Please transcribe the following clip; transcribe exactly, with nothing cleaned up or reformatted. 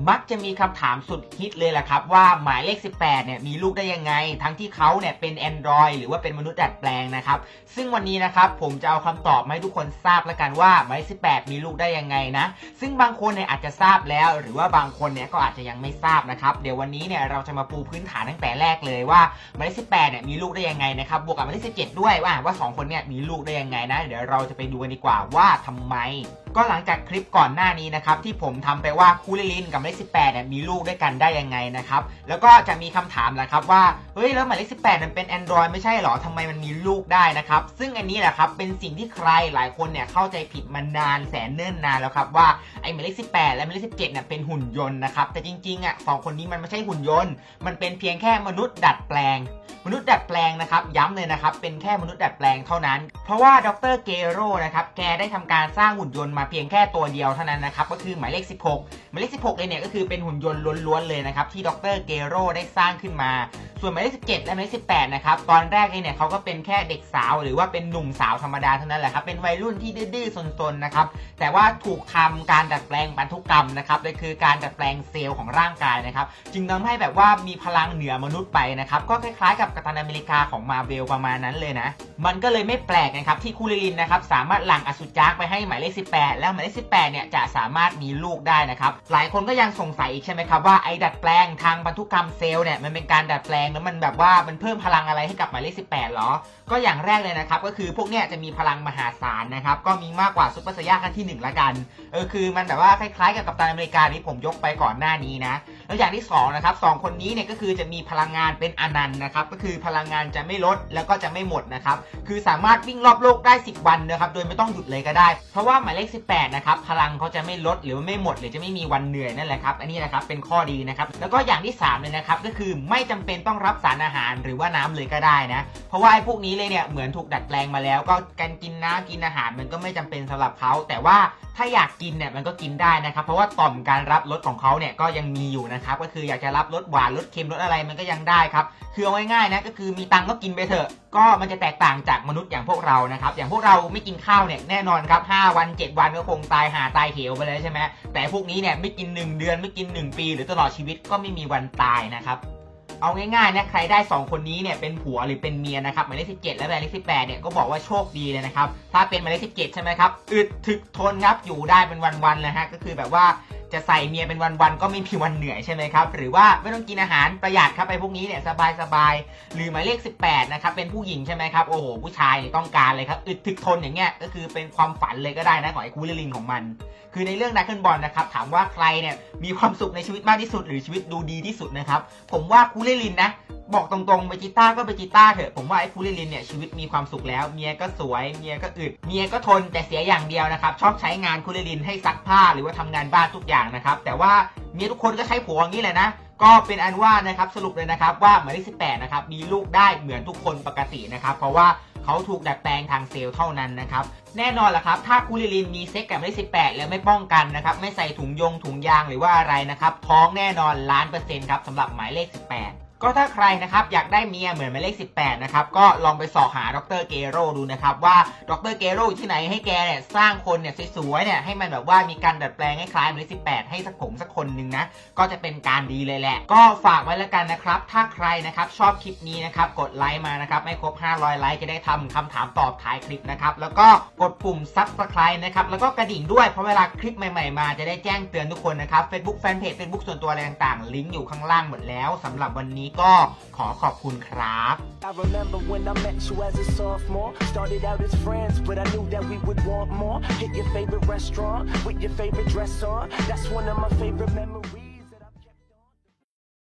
มักจะมีคำถามสุดฮิตเลยแหละครับว่าหมายเลขสิบแปดเนี่ยมีลูกได้ยังไงทั้งที่เขาเนี่ยเป็น Android หรือว่าเป็นมนุษย์ดัดแปลงนะครับซึ่งวันนี้นะครับผมจะเอาคำตอบมาให้ทุกคนทราบแล้วกันว่าหมายเลขสิบแปดมีลูกได้ยังไงนะซึ่งบางคนเนี่ยอาจจะทราบแล้วหรือว่าบางคนเนี่ยก็อาจจะยังไม่ทราบนะครับเดี๋ยววันนี้เนี่ยเราจะมาปูพื้นฐานตั้งแต่แรกเลยว่าหมายเลขสิบแปดเนี่ยมีลูกได้ยังไงนะครับบวกกับหมายเลขสิบเจ็ดด้วยว่าว่าสองคนเนี่ยมีลูกได้ยังไงนะเดี๋ยวเราจะไปดูกันดีกว่าว่าทำไมก็หลังจากคลิปก่อนหน้านี้นะครับที่ผมทำไปว่าคูลิลินกับหมายเลขสิบแปดเนี่ยมีลูกด้วยกันได้ยังไงนะครับแล้วก็จะมีคำถามแหละครับว่าเฮ้ยแล้วหมายเลขสิบแปดมันเป็น Android ไม่ใช่หรอทำไมมันมีลูกได้นะครับซึ่งอันนี้แหละครับเป็นสิ่งที่ใครหลายคนเนี่ยเข้าใจผิดมานานแสนเนิ่นนานแล้วครับว่าไอ้หมายเลขสิบแปดและหมายเลขสิบเจ็ดเนี่ยเป็นหุ่นยนต์นะครับแต่จริงๆอ่ะสองคนนี้มันไม่ใช่หุ่นยนต์มันเป็นเพียงแค่มนุษย์ดัดแปลงมนุษย์ดัดแปลงนะครับย้ำเลยนะครับเป็นแค่มนุษย์ดัดแปลงเท่านั้นเพราะว่าดรเกโรนะครับแกได้ทำการสร้างหุ่นยนต์มาเพียงแค่ตัวเดียวเท่านั้นนะครับก็คือหมายเลขสิบหกหมายเลขสิบหกเลยเนี่ยก็คือเป็นหุ่นยนต์ล้วนๆเลยนะครับที่ดรเกโรได้สร้างขึ้นมาส่วนหมายเลขสิบเจ็ดและหมายเลขสิบแปดนะครับตอนแรกเนี่ยเขาก็เป็นแค่เด็กสาวหรือว่าเป็นหนุ่มสาวธรรมดาเท่านั้นแหละครับเป็นวัยรุ่นที่ดื้อๆซนๆนะครับแต่ว่าถูกทำการดัดแปลงพันธุกรรมนะครับนั่นคือการดัดแปลงเซลล์ของร่างกายนะครับจึงทำให้แบบว่ามีพลังเหนือมนุษย์ไปนะครับก็คล้ายๆกับกัปตันอเมริกาของมาร์เวลประมาณนั้นเลยนะมันก็เลยไม่แปลกนะครับที่คูลิลินนะครับสามารถหลั่งอสุจักไปให้หมายเลขสิบแปดแล้วหมายเลขสิบแปดเนี่ยจะสามารถมีลูกได้นะครับหลายคนก็ยังสงสัยอีกใช่ไหมครับว่าไอ้ดัดแปลงทางพันธุกรรมเซลล์เนี่ยมันเป็นการดัดแปลงแล้วมันแบบว่ามันเพิ่มพลังอะไรให้กับหมายเลขสิบแปดหรอก็อย่างแรกเลยนะครับก็คือพวกเนี้ยจะมีพลังมหาศาลนะครับก็มีมากกว่าซุปเปอร์ไซย่าขั้นที่หนึ่งละกันเออคือมันแบบว่าคล้ายๆกับกัปตันอเมริกาที่ผมยกไปก่อนหน้านี้นะแล้วอย่างที่สองนะครับสองคนนี้เนี่ยก็คือจะมีพลังงานเป็นอนันต์นะครับก็คือพลังงานจะไม่ลดแล้วก็จะไม่หมดนะครับคือสามารถวิ่งรอบโลกได้สิบวันนะครับโดยไม่ต้องหยุดเลยก็ได้เพราะว่าหมายเลขสิบแปดนะครับพลังเขาจะไม่ลดหรือไม่หมดหรือจะไม่มีวันเหนื่อยนั่นแหละครับอันนี้นะครับเป็นข้อดีนะครับแล้วก็อย่างที่สามเลยนะครับก็คือไม่จำเป็นต้องรับสารอาหารหรือว่าน้ำเลยก็ได้นะเพราะว่าไอ้พวกนี้เลยเนี่ยเหมือนถูกดัดแปลงมาแล้วก็การกินน้ำกินอาหารมันก็ไม่จำเป็นสำหรับเขาแต่ว่าถ้าอยากกินเนี่ยมันก็กินได้นะครับเพราะว่าต่อมการรับรสของเขาเนี่ยก็ยังมีอยู่นะครับก็คืออยากจะรับรสหวานรสเค็มรสอะไรมันก็ยังได้ครับคือเอาง่ายๆนะก็คือมีตังก็กินไปเถอะก็มันจะแตกต่างจากมนุษย์อย่างพวกเรานะครับอย่างพวกเราไม่กินข้าวเนี่ยแน่นอนครับห้าวันเจ็ดวันก็คงตายหาตายเหวไปเลยใช่ไหมแต่พวกนี้เนี่ยไม่กินหนึ่งเดือนไม่กินหนึ่งปีหรือตลอดชีวิตก็ไม่มีวันตายนะครับเอาง่ายๆนะใครได้สองคนนี้เนี่ยเป็นผัวหรือเป็นเมียนะครับหมายเลขสิบเจ็ดและหมายเลขสิบแปดเนี่ยก็บอกว่าโชคดีเลยนะครับถ้าเป็นหมายเลขสิบเจ็ดใช่ไหมครับอึดถึกทนครับอยู่ได้เป็นวันๆเลยฮะก็คือแบบว่าจะใส่เมียเป็นวันๆก็ไม่มีวันเหนื่อยใช่ไหมครับหรือว่าไม่ต้องกินอาหารประหยัดครับไปพวกนี้เนี่ยสบายๆหรือหมายเลขสิบแปดนะครับเป็นผู้หญิงใช่ไหมครับโอ้โหผู้ชายต้องการเลยครับอึดถึกทนอย่างเงี้ยก็คือเป็นความฝันเลยก็ได้นะของไอ้คูลิลินของมันคือในเรื่องดักเกิลบอลนะครับถามว่าใครเนี่ยมีความสุขในชีวิตมากที่สุดหรือชีวิตดูดีที่สุดนะครับผมว่าคูลิลินนะบอกตรงๆเบจิต้าก็เบจิต้าเถอะผมว่าไอ้คูลิลินเนี่ยชีวิตมีความสุขแล้วเมียก็สวยเมียก็อึดเมียก็ทนแต่เสียอย่างเดียวนะครับชอบใช้งานคูลิลินให้ซักผ้าหรือว่าทำงานบ้านทุกอย่างนะครับแต่ว่าเมียทุกคนก็ใช้ผัวอย่างนี้แหละนะก็เป็นอันว่านะครับสรุปเลยนะครับว่าหมายเลขสิบแปดนะครับมีลูกได้เหมือนทุกคนปกตินะครับเพราะว่าเขาถูกดัดแปลงทางเซลล์เท่านั้นนะครับแน่นอนแหละครับถ้าคูลิลินมีเซ็กกับหมายเลขสิบแปดแล้วไม่ป้องกันนะครับไม่ใส่ถุงยงถุงยางหรือว่าอะไรนะครับท้องแน่นอนล้านเปอร์เซ็นต์ครับสำหรับหมายเลขสิบแปดก็ถ้าใครนะครับอยากได้เมียเหมือนหมายเลขสิบแปดนะครับก็ลองไปสอบหาดรเกโรดูนะครับว่าดรเกโรอยู่ที่ไหนให้แกเนี่ยสร้างคนเนี่ยสวยๆเนี่ยให้มันแบบว่ามีการดัดแปลงให้คล้ายหมายเลขสิบแปดให้สักผมสักคนหนึ่งนะก็จะเป็นการดีเลยแหละก็ฝากไว้แล้วกันนะครับถ้าใครนะครับชอบคลิปนี้นะครับกดไลค์มานะครับไม่ครบห้าร้อยไลค์จะได้ทำคำถามตอบท้ายคลิปนะครับแล้วก็กดปุ่ม ซับสไครบ์ นะครับแล้วก็กระดิ่งด้วยเพราะเวลาคลิปใหม่ๆมาจะได้แจ้งเตือนทุกคนนะครับ Facebook Fanpage Facebook ส่วนตัวอะไรต่างๆลิงก์อยู่ข้างล่างหมดแล้วสำหรับวันนี้ก็ขอขอบคุณครับ I remember when I met you as a sophomore. Started out as friends, but I knew that we would want more. Hit your favorite restaurant with your favorite dress on. That's one of my favorite memories.